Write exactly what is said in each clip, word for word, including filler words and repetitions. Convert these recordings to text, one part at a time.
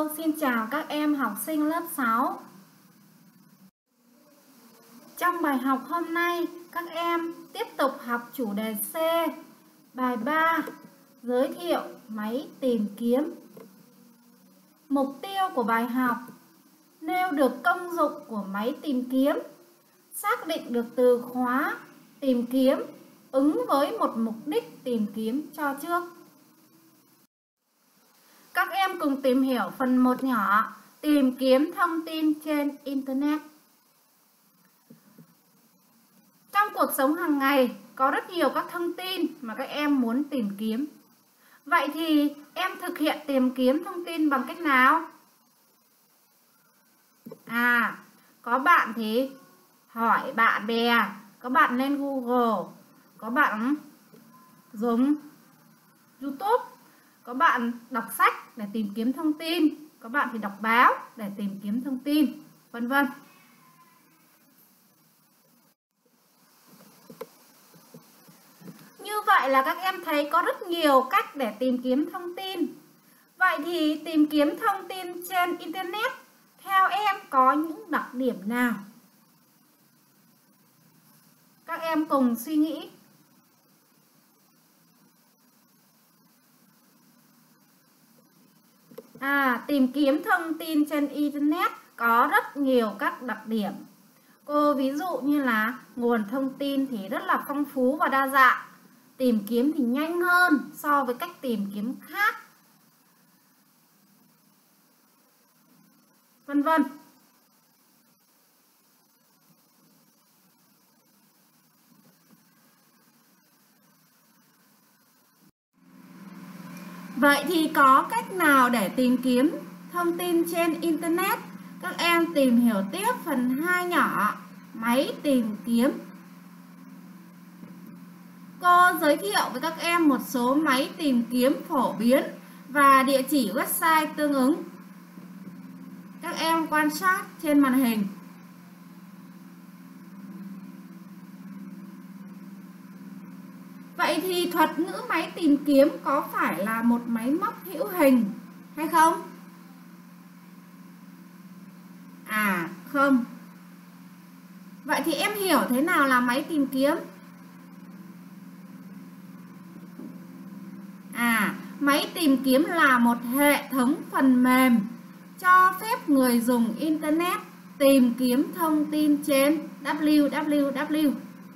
Cô xin chào các em học sinh lớp sáu. Trong bài học hôm nay, các em tiếp tục học chủ đề C, bài ba, giới thiệu máy tìm kiếm. Mục tiêu của bài học: nêu được công dụng của máy tìm kiếm, xác định được từ khóa tìm kiếm ứng với một mục đích tìm kiếm cho trước. Các em cùng tìm hiểu phần một nhỏ, tìm kiếm thông tin trên Internet. Trong cuộc sống hàng ngày, có rất nhiều các thông tin mà các em muốn tìm kiếm. Vậy thì em thực hiện tìm kiếm thông tin bằng cách nào? À, có bạn thì hỏi bạn bè, có bạn lên Google, có bạn dùng YouTube, có bạn đọc sách để tìm kiếm thông tin, có bạn thì đọc báo để tìm kiếm thông tin, vân vân. Như vậy là các em thấy có rất nhiều cách để tìm kiếm thông tin. Vậy thì tìm kiếm thông tin trên Internet theo em có những đặc điểm nào? Các em cùng suy nghĩ. À, tìm kiếm thông tin trên Internet có rất nhiều các đặc điểm. Cô ví dụ như là nguồn thông tin thì rất là phong phú và đa dạng. Tìm kiếm thì nhanh hơn so với cách tìm kiếm khác, vân vân. Vậy thì có cách nào để tìm kiếm thông tin trên Internet? Các em tìm hiểu tiếp phần hai nhỏ, máy tìm kiếm. Cô giới thiệu với các em một số máy tìm kiếm phổ biến và địa chỉ website tương ứng. Các em quan sát trên màn hình. Vậy thì thuật ngữ máy tìm kiếm có phải là một máy móc hữu hình hay không? À, không. Vậy thì em hiểu thế nào là máy tìm kiếm? À, máy tìm kiếm là một hệ thống phần mềm cho phép người dùng Internet tìm kiếm thông tin trên W W W.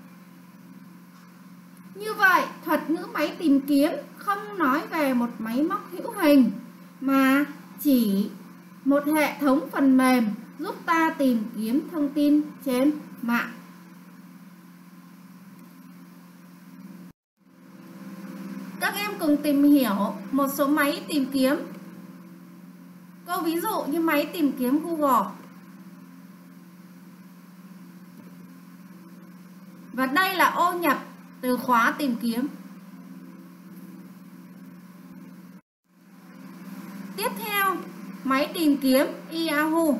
Như vậy, thuật ngữ máy tìm kiếm không nói về một máy móc hữu hình mà chỉ một hệ thống phần mềm giúp ta tìm kiếm thông tin trên mạng. Các em cùng tìm hiểu một số máy tìm kiếm. Cô ví dụ như máy tìm kiếm Google. Và đây là ô nhập từ khóa tìm kiếm. Tiếp theo, máy tìm kiếm Yahoo.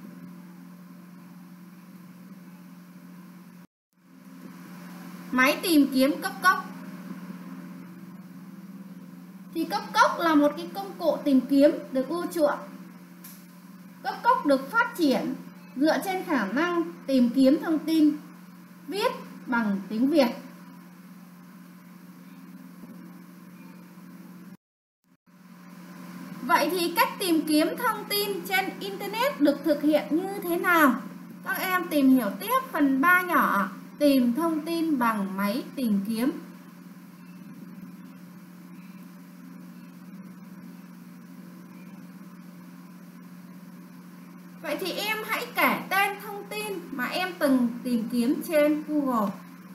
Máy tìm kiếm Cốc Cốc. Thì Cốc Cốc là một cái công cụ tìm kiếm được ưa chuộng. Cốc Cốc được phát triển dựa trên khả năng tìm kiếm thông tin viết bằng tiếng Việt. Vậy thì cách tìm kiếm thông tin trên Internet được thực hiện như thế nào? Các em tìm hiểu tiếp phần ba nhỏ, tìm thông tin bằng máy tìm kiếm. Vậy thì em hãy kể tên thông tin mà em từng tìm kiếm trên Google.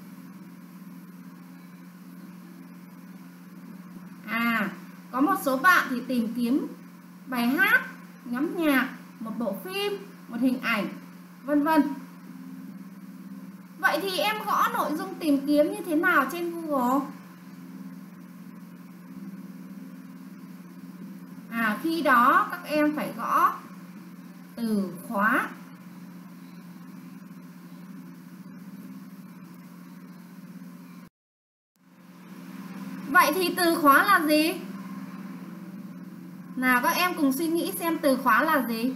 À, có một số bạn thì tìm kiếm bài hát, nhóm nhạc, một bộ phim, một hình ảnh, vân vân. Vậy thì em gõ nội dung tìm kiếm như thế nào trên Google? À, khi đó các em phải gõ từ khóa. Vậy thì từ khóa là gì? Nào các em cùng suy nghĩ xem từ khóa là gì?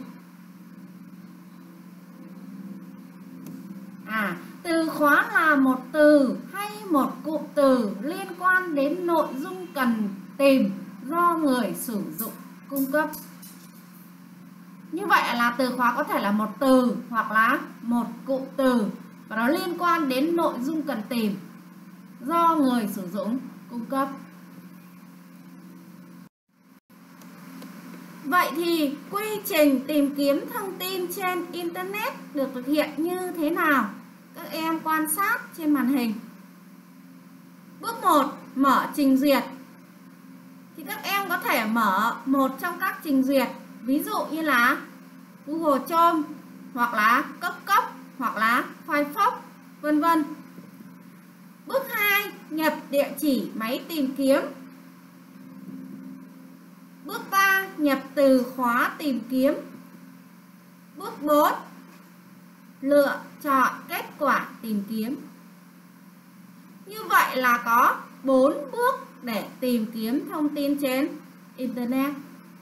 À, từ khóa là một từ hay một cụm từ liên quan đến nội dung cần tìm do người sử dụng cung cấp. Như vậy là từ khóa có thể là một từ hoặc là một cụm từ và nó liên quan đến nội dung cần tìm do người sử dụng cung cấp. Vậy thì quy trình tìm kiếm thông tin trên Internet được thực hiện như thế nào? Các em quan sát trên màn hình. Bước một, mở trình duyệt. Thì các em có thể mở một trong các trình duyệt, ví dụ như là Google Chrome hoặc là Cốc Cốc hoặc là Firefox, vân vân. Bước hai, nhập địa chỉ máy tìm kiếm. Bước ba, nhập từ khóa tìm kiếm. Bước bốn, lựa chọn kết quả tìm kiếm. Như vậy là có bốn bước để tìm kiếm thông tin trên Internet.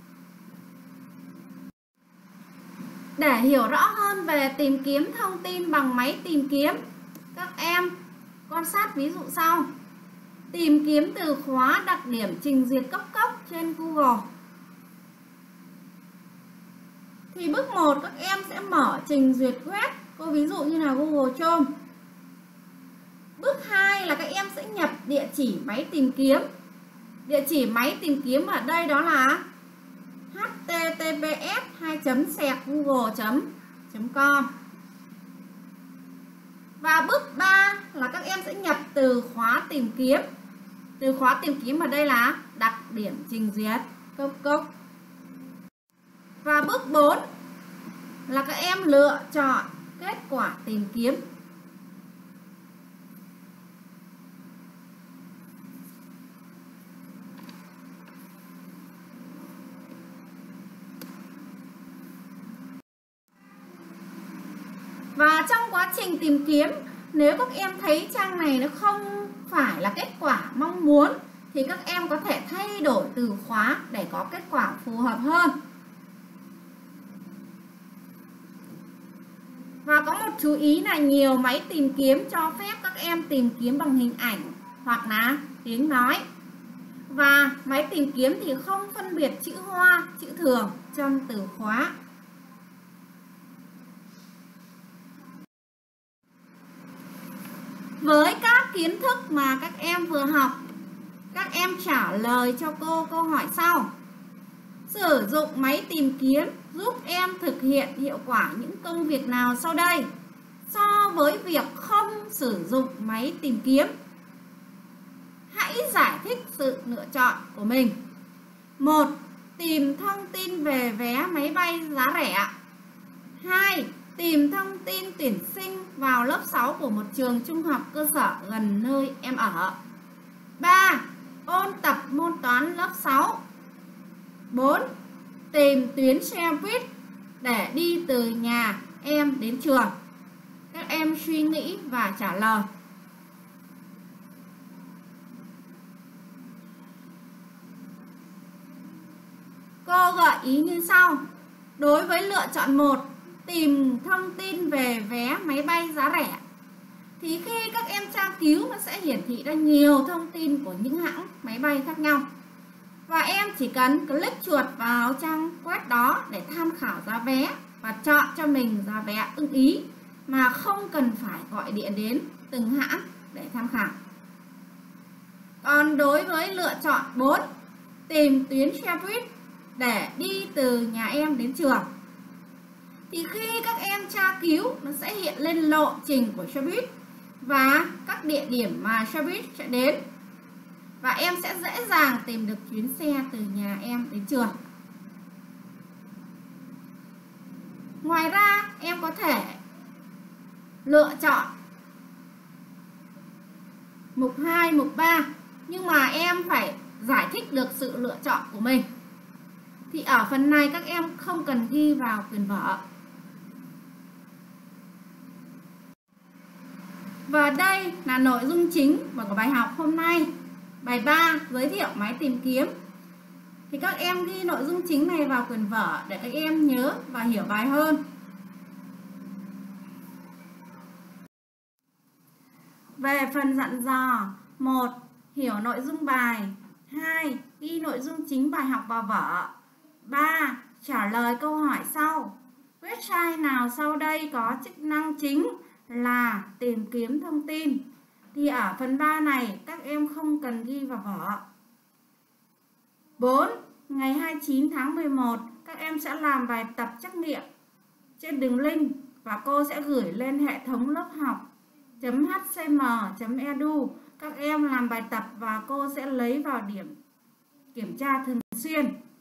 Để hiểu rõ hơn về tìm kiếm thông tin bằng máy tìm kiếm, các em quan sát ví dụ sau. Tìm kiếm từ khóa đặc điểm trình duyệt Cốc Cốc trên Google. Thì bước một các em sẽ mở trình duyệt web, có ví dụ như là Google Chrome. Bước hai là các em sẽ nhập địa chỉ máy tìm kiếm. Địa chỉ máy tìm kiếm ở đây đó là h t t p s hai chấm sẹt google chấm com. Và bước ba là các em sẽ nhập từ khóa tìm kiếm. Từ khóa tìm kiếm ở đây là đặc điểm trình duyệt Cốc Cốc. Và bước bốn là các em lựa chọn kết quả tìm kiếm. Và trong quá trình tìm kiếm, nếu các em thấy trang này nó không phải là kết quả mong muốn thì các em có thể thay đổi từ khóa để có kết quả phù hợp hơn. Và có một chú ý là nhiều máy tìm kiếm cho phép các em tìm kiếm bằng hình ảnh hoặc là tiếng nói. Và máy tìm kiếm thì không phân biệt chữ hoa, chữ thường trong từ khóa. Với các kiến thức mà các em vừa học, các em trả lời cho cô câu hỏi sau. Sử dụng máy tìm kiếm giúp em thực hiện hiệu quả những công việc nào sau đây so với việc không sử dụng máy tìm kiếm? Hãy giải thích sự lựa chọn của mình. một. Tìm thông tin về vé máy bay giá rẻ. hai. Tìm thông tin tuyển sinh vào lớp sáu của một trường trung học cơ sở gần nơi em ở. ba. Ôn tập môn toán lớp sáu. bốn. Tìm tuyến xe buýt để đi từ nhà em đến trường. Các em suy nghĩ và trả lời. Cô gợi ý như sau. Đối với lựa chọn một, tìm thông tin về vé máy bay giá rẻ, thì khi các em tra cứu nó sẽ hiển thị ra nhiều thông tin của những hãng máy bay khác nhau. Và em chỉ cần click chuột vào trang web đó để tham khảo giá vé và chọn cho mình giá vé ưng ý mà không cần phải gọi điện đến từng hãng để tham khảo. Còn đối với lựa chọn bốn, tìm tuyến xe buýt để đi từ nhà em đến trường, thì khi các em tra cứu nó sẽ hiện lên lộ trình của xe buýt và các địa điểm mà xe buýt sẽ đến. Và em sẽ dễ dàng tìm được chuyến xe từ nhà em đến trường. Ngoài ra em có thể lựa chọn mục hai, mục ba, nhưng mà em phải giải thích được sự lựa chọn của mình. Thì ở phần này các em không cần ghi vào quyển vở. Và đây là nội dung chính của bài học hôm nay. Bài ba, giới thiệu máy tìm kiếm. thì các em ghi nội dung chính này vào quyển vở để các em nhớ và hiểu bài hơn. Về phần dặn dò: một. Hiểu nội dung bài. hai. Ghi nội dung chính bài học vào vở. ba. Trả lời câu hỏi sau. Website nào sau đây có chức năng chính là tìm kiếm thông tin? Thì ở phần ba này các em không cần ghi vào vở. bốn. Ngày hai mươi chín tháng mười một các em sẽ làm bài tập trắc nghiệm trên đường link và cô sẽ gửi lên hệ thống lớp học .hcm.edu. Các em làm bài tập và cô sẽ lấy vào điểm kiểm tra thường xuyên.